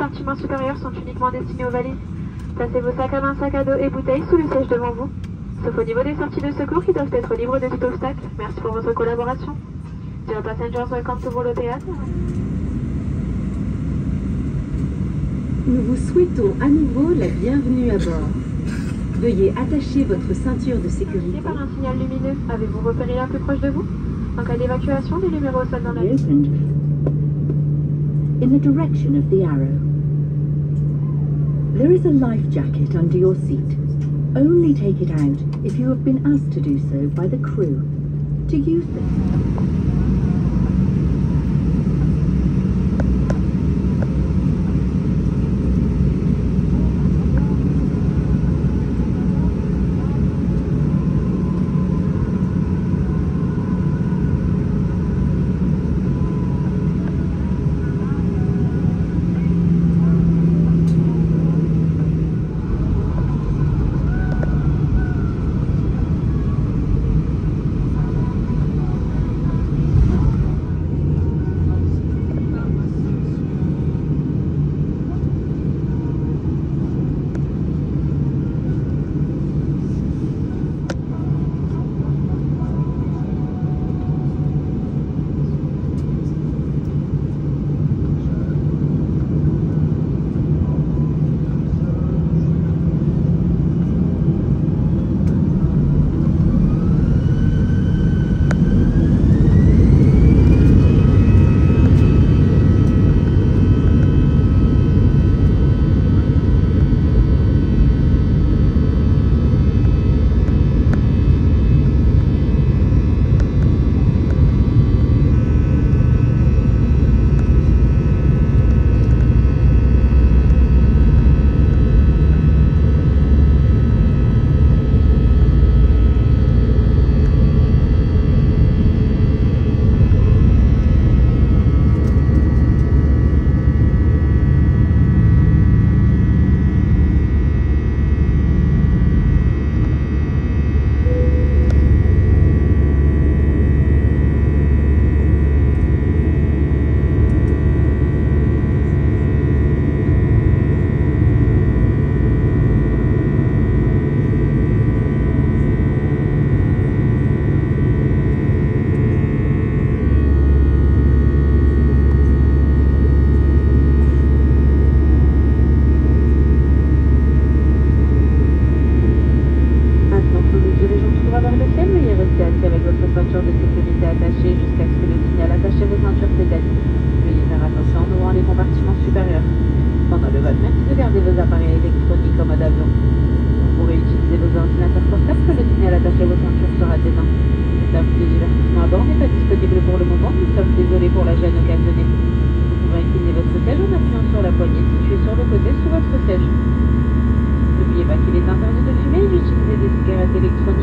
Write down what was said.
compartiments supérieurs sont uniquement destinés aux valises. Placez vos sacs à main, sacs à dos et bouteilles sous le siège devant vous. Sauf au niveau des sorties de secours qui doivent être libres de tout obstacle. Merci pour votre collaboration. Dear passengers, welcome to Volo Théâtre. Nous vous souhaitons à nouveau la bienvenue à bord. Veuillez attacher votre ceinture de sécurité. Par un signal lumineux, avez-vous repéré la plus proche de vous? En cas d'évacuation, des numéros au sol dans la liste. In the direction of the arrow. There is a life jacket under your seat. Only take it out if you have been asked to do so by the crew. To use this. N'oubliez pas qu'il est interdit de fumer et d'utiliser des cigarettes électroniques